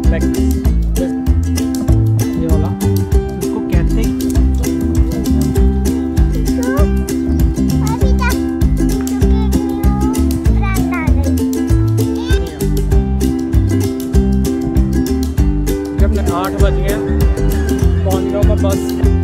Complex, ये वाला इसको कहते हैं। जब 8 बज गए पहुँच गया मैं बस।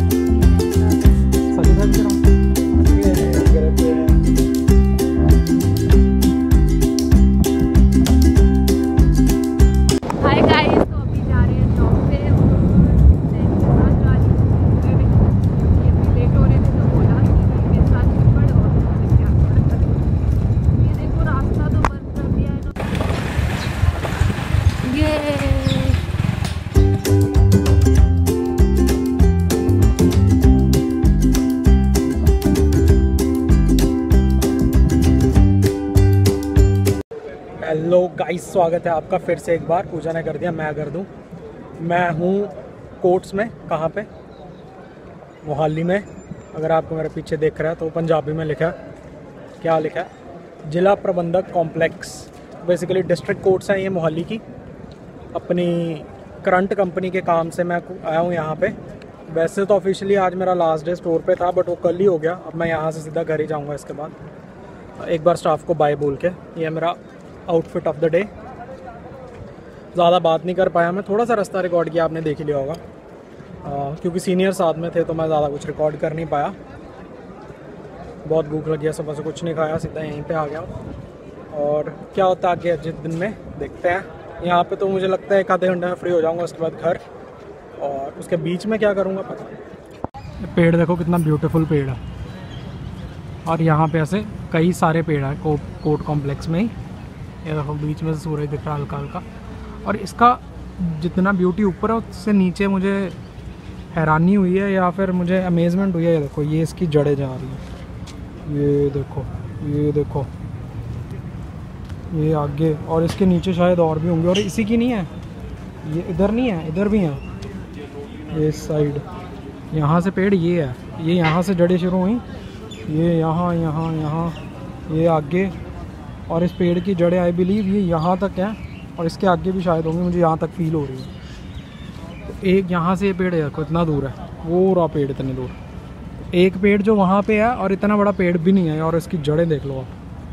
हेलो गाइस, स्वागत है आपका फिर से एक बार। पूजा ने कर दिया, मैं कर दूं। मैं हूं कोर्ट्स में। कहाँ पे? मोहाली में। अगर आपको मेरे पीछे देख रहा है तो पंजाबी में लिखा है, क्या लिखा है? जिला प्रबंधक कॉम्प्लेक्स। बेसिकली डिस्ट्रिक्ट कोर्ट्स हैं ये मोहाली की। अपनी करंट कंपनी के काम से मैं आया हूँ यहाँ पे। वैसे तो ऑफिशियली आज मेरा लास्ट डे स्टोर पे था, बट वो कल ही हो गया। अब मैं यहाँ से सीधा घर ही जाऊँगा इसके बाद। एक बार स्टाफ को बाय बोल के। ये मेरा आउटफिट ऑफ द डे। ज़्यादा बात नहीं कर पाया मैं, थोड़ा सा रास्ता रिकॉर्ड किया, आपने देख ही लिया होगा। क्योंकि सीनियर साथ में थे तो मैं ज़्यादा कुछ रिकॉर्ड कर नहीं पाया। बहुत भूख लगी है, सुबह से कुछ नहीं खाया, सीधा यहीं पे आ गया। और क्या होता है आगे जिस दिन में देखते हैं। यहाँ पे तो मुझे लगता है 1 आधे घंटे में फ्री हो जाऊँगा, उसके बाद घर। और उसके बीच में क्या करूँगा पता नहीं। पेड़ देखो कितना ब्यूटीफुल पेड़ है। और यहाँ पे ऐसे कई सारे पेड़ हैं कोर्ट कॉम्प्लेक्स में ही। ये देखो बीच में से सूरज दिख रहा है हल्का हल्का। और इसका जितना ब्यूटी ऊपर है उससे नीचे मुझे हैरानी हुई है, या फिर मुझे अमेजमेंट हुई है। ये देखो, ये इसकी जड़ें जा रही हैं। ये देखो, ये देखो, ये आगे और इसके नीचे शायद और भी होंगे। और इसी की नहीं है, ये इधर नहीं है, इधर भी है। ये साइड यहाँ से पेड़ ये है, ये यहाँ से जड़ें शुरू हुई, ये यहाँ यहाँ यहाँ, ये आगे। और इस पेड़ की जड़ें आई बिलीव ये यहाँ तक हैं, और इसके आगे भी शायद होंगे, मुझे यहाँ तक फील हो रही है। तो एक यहाँ से ये पेड़ है, इतना दूर है, वो रहा पेड़ इतने दूर। एक पेड़ जो वहाँ पे है, और इतना बड़ा पेड़ भी नहीं है, और इसकी जड़ें देख लो आप।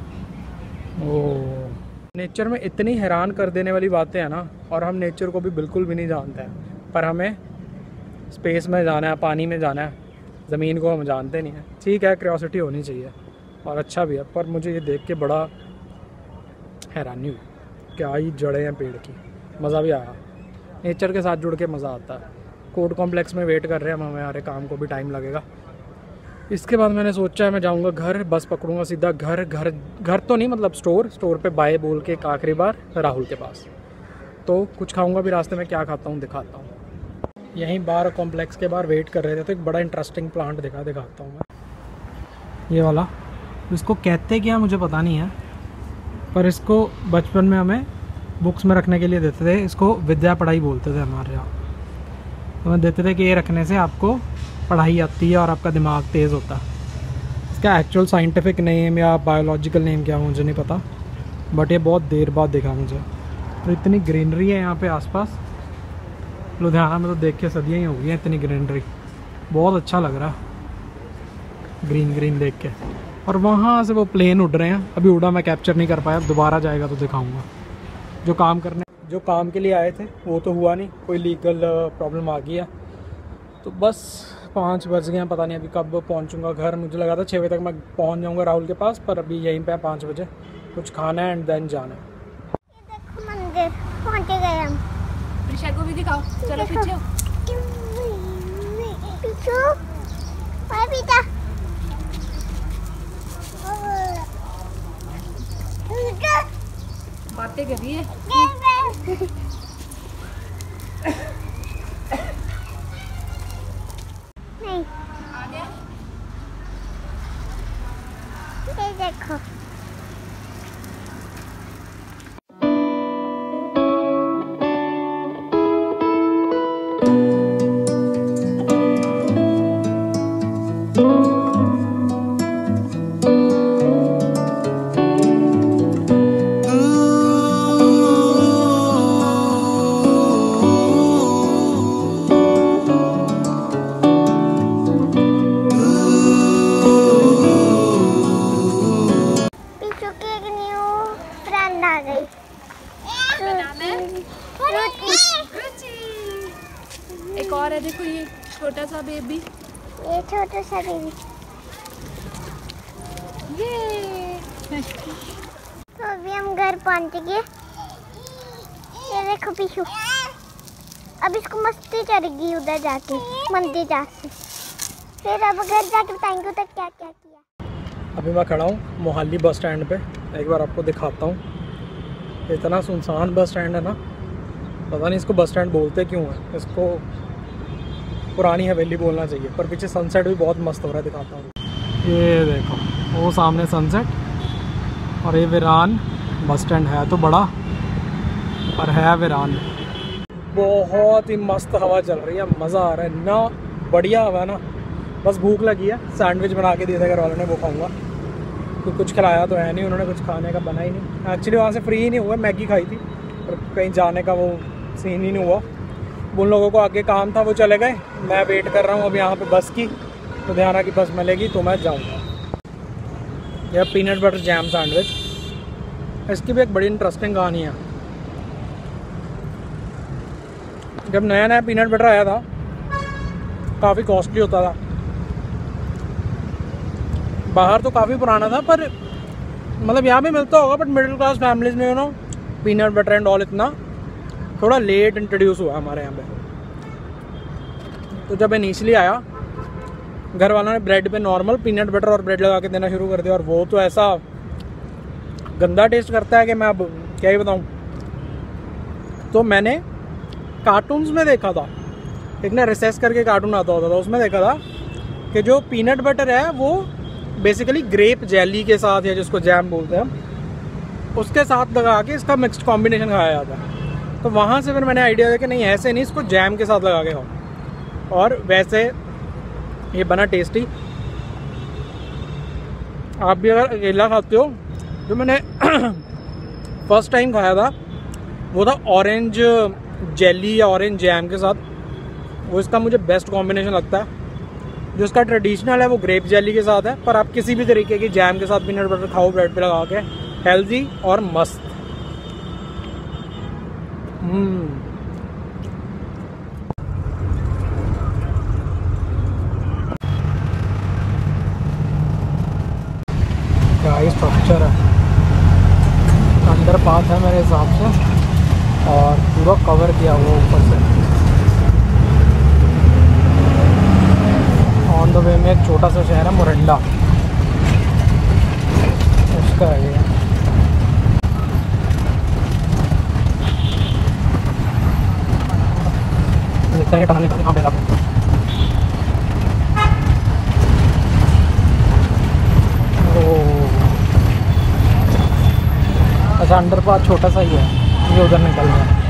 ओह, नेचर में इतनी हैरान कर देने वाली बातें हैं ना। और हम नेचर को भी बिल्कुल भी नहीं जानते हैं, पर हमें स्पेस में जाना है, पानी में जाना है, ज़मीन को हम जानते नहीं हैं। ठीक है, क्यूरियोसिटी होनी चाहिए और अच्छा भी है, पर मुझे ये देख के बड़ा हैरानी हुई। क्या ही जड़ें हैं पेड़ की। मज़ा भी आया, नेचर के साथ जुड़ के मज़ा आता है। कोर्ट कॉम्प्लेक्स में वेट कर रहे हैं हम, हमारे काम को भी टाइम लगेगा। इसके बाद मैंने सोचा है मैं जाऊंगा घर, बस पकड़ूंगा सीधा घर। घर तो नहीं, मतलब स्टोर पे बाय बोल के एक आखिरी बार राहुल के पास। तो कुछ खाऊंगा भी रास्ते में, क्या खाता हूँ दिखाता हूँ। यहीं बार कॉम्प्लेक्स के बाहर वेट कर रहे थे तो एक बड़ा इंटरेस्टिंग प्लांट दिखाता हूँ मैं। ये वाला, इसको कहते क्या मुझे पता नहीं है, पर इसको बचपन में हमें बुक्स में रखने के लिए देते थे। इसको विद्या पढ़ाई बोलते थे हमारे यहाँ। तो हमें देते थे कि ये रखने से आपको पढ़ाई आती है और आपका दिमाग तेज़ होता है। इसका एक्चुअल साइंटिफिक नेम या बायोलॉजिकल नेम क्या मुझे नहीं पता, बट ये बहुत देर बाद देखा मुझे। तो इतनी ग्रीनरी है यहाँ पे आसपास। लुधियाना में तो देख के सदियाँ ही हो गई हैं, इतनी ग्रीनरी। बहुत अच्छा लग रहा है ग्रीन ग्रीन देख के। और वहाँ से वो प्लेन उड़ रहे हैं, अभी उड़ा मैं कैप्चर नहीं कर पाया, दोबारा जाएगा तो दिखाऊंगा। जो काम के लिए आए थे वो तो हुआ नहीं, कोई लीगल प्रॉब्लम आ गई है। तो बस 5 बज गए हैं, पता नहीं अभी कब पहुँचूँगा घर। मुझे लगा था 6 बजे तक मैं पहुँच जाऊँगा राहुल के पास, पर अभी यहीं पे 5 बजे कुछ खाना है एंड देन जाना है। देखो मंदिर पहुँच गए हम। ऋषा को भी दिखाओ, चलो पीछे। बातें कर रही है। नहीं, आ गया। ये देखो। छोटा सा बेबी। ये तो अभी हम घर पहुंच गए। ये देखो पीछू, अब इसको मस्ती चढ़ेगी उधर जाके मंदिर जाके। फिर अब घर जाके बताएंगे उधर क्या क्या किया। अभी मैं खड़ा हूँ मोहाली बस स्टैंड पे, एक बार आपको दिखाता हूँ। इतना सुनसान बस स्टैंड है ना, पता नहीं इसको बस स्टैंड बोलते क्यों है, इसको पुरानी हवेली बोलना चाहिए। पर पीछे सनसेट भी बहुत मस्त हो रहा है, दिखाता हूँ। ये देखो वो सामने सनसेट, और ये वीरान बस स्टैंड है तो बड़ा, और है वीरान। बहुत ही मस्त हवा चल रही है, मज़ा आ रहा है ना, बढ़िया हवा है ना। बस भूख लगी है, सैंडविच बना के दिए थे घर वालों ने, वो खाऊंगा। तो कुछ खिलाया तो है नहीं उन्होंने, कुछ खाने का बना ही नहीं। एक्चुअली वहाँ से फ्री ही नहीं हुआ, मैगी खाई थी, और कहीं जाने का वो सीन ही नहीं हुआ। उन लोगों को आगे काम था, वो चले गए। मैं वेट कर रहा हूँ अब यहाँ पे बस की, तो ध्यान की बस मिलेगी तो मैं जाऊँगा। यह पीनट बटर जैम सैंडविच, इसकी भी एक बड़ी इंटरेस्टिंग कहानी है। जब नया नया पीनट बटर आया था, काफ़ी कॉस्टली होता था। बाहर तो काफ़ी पुराना था, पर मतलब यहाँ भी मिलता होगा, बट मिडिल क्लास फैमिलीज में you know peanut butter and all इतना थोड़ा लेट इंट्रोड्यूस हुआ हमारे यहाँ पे। तो जब इनिशियली आया, घर वालों ने ब्रेड पे नॉर्मल पीनट बटर और ब्रेड लगा के देना शुरू कर दिया, और वो तो ऐसा गंदा टेस्ट करता है कि मैं अब क्या ही बताऊँ। तो मैंने कार्टून्स में देखा था, एक ना रिसेस करके कार्टून आता होता था, उसमें देखा था कि जो पीनट बटर है वो बेसिकली ग्रेप जेली के साथ, या जिसको जैम बोलते हैं हम, उसके साथ लगा के इसका मिक्स्ड कॉम्बिनेशन खाया जाता है। तो वहाँ से फिर मैंने आइडिया दिया कि नहीं ऐसे नहीं, इसको जैम के साथ लगा के खाओ, और वैसे ये बना टेस्टी। आप भी अगर अकेला खाते हो, जो मैंने फर्स्ट टाइम खाया था वो था ऑरेंज जेली या ऑरेंज जैम के साथ, वो इसका मुझे बेस्ट कॉम्बिनेशन लगता है। जो इसका ट्रेडिशनल है वो ग्रेप जेली के साथ है, पर आप किसी भी तरीके की जैम के साथ पीनट बटर खाओ ब्रेड पे लगा के, हेल्दी और मस्त। क्या ही स्ट्रक्चर है, अंडर पाथ है मेरे हिसाब से, और पूरा कवर किया हुआ ऊपर से। ऑन द वे में एक छोटा सा शहर है मोरिंडा, उसका है ये। देखते हैं कहाँ पे आप। अच्छा अंडरपाथ छोटा सा ही है, ये उधर निकल रहा है।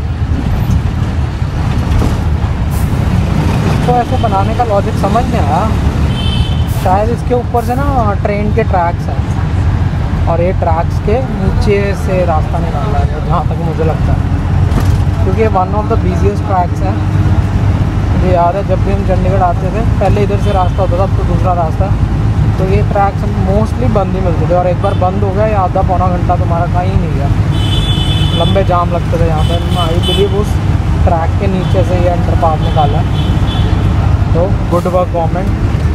तो ऐसे बनाने का लॉजिक समझ नहीं आया, शायद इसके ऊपर से ना ट्रेन के ट्रैक्स हैं, और ये ट्रैक्स के नीचे से रास्ता निकाला है, जहाँ तक मुझे लगता है, क्योंकि ये one of the busiest tracks हैं। मुझे याद है जब भी हम चंडीगढ़ आते थे, पहले इधर से रास्ता होता था, अब तो दूसरा रास्ता, तो ये ट्रैक्स मोस्टली बंद ही मिलते थे, और एक बार बंद हो गया या आधा पौना घंटा तुम्हारा कहीं नहीं गया, लंबे जाम लगते थे यहाँ पर। आई बिलीव उस ट्रैक के नीचे से ये अंडरपाथ निकाला है, तो गुड वर्क गवर्नमेंट।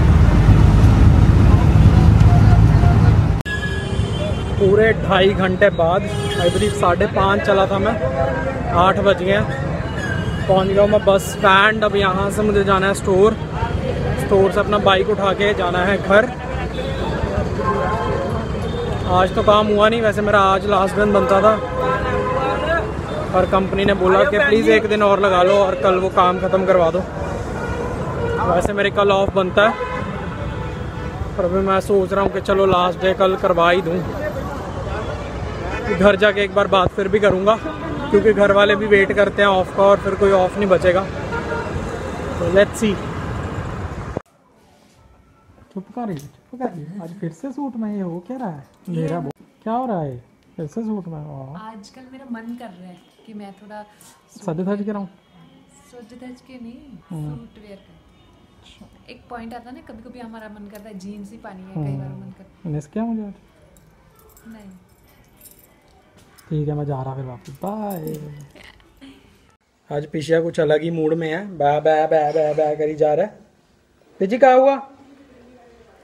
पूरे 2.5 घंटे बाद, आई बिलीव 5:30 चला था मैं, 8 बज गए, पहुँच गया मैं बस स्टैंड। अब यहाँ से मुझे जाना है स्टोर से अपना बाइक उठा के जाना है घर। आज तो काम हुआ नहीं, वैसे मेरा आज लास्ट दिन बनता था, और कंपनी ने बोला कि प्लीज़ एक दिन और लगा लो और कल वो काम ख़त्म करवा दो। वैसे मेरे कल ऑफ बनता है, पर अभी मैं सोच रहा हूँ कि चलो लास्ट डे कल करवा ही दूँ। घर जाके एक बार बात फिर भी करूँगा, क्योंकि घर वाले भी वेट करते हैं ऑफ का, और फिर कोई ऑफ नहीं बचेगा। तो लेट्स सी। चुप कर रही है। आज फिर से सूट में ये हो क्या रहा है मेरा, क्या हो रहा है फिर से सूट में? आजकल मेरा मन कर रहा है कि मैं थोड़ा सज धज के रहूँ, सज धज के नहीं, सूट वेयर कर। एक पॉइंट आता है ना, कभी कभी हमारा मन करता है जीन्स ही पानी है, कई बार मन करता मिस क्या मुझे आज? नहीं, ठीक है मैं जा रहा फिर वापस, बाय। आज पिशिया कुछ अलग ही मूड में है, बै बै बै बै बै करी जा रहा है। पिची क्या हुआ?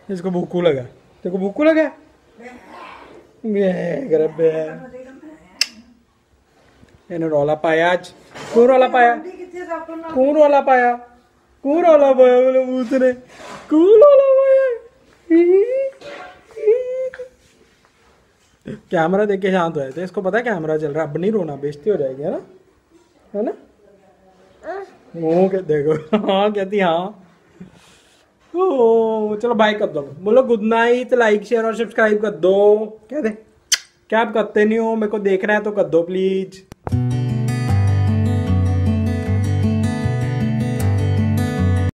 इसको भूखू लगा, तेरे को भूखू लगा इन्हें रौला पाया आज। कौन रौला पाया, कौन रौला पाया, कौन रौला पाया, बोले उसने कौन रौला पाया। कैमरा देख के शांत हुए थे, इसको पता है कैमरा चल रहा है, अब नहीं रोना, बेइज्जती हो जाएगी है ना मुँह के देखो। हाँ कहती हाँ। ओ चलो बाय कर दो, बोलो गुड नाइट, लाइक शेयर और सब्सक्राइब कर दो। क्या दे, क्या आप करते नहीं हो, मेरे को देखना है तो कर दो प्लीज।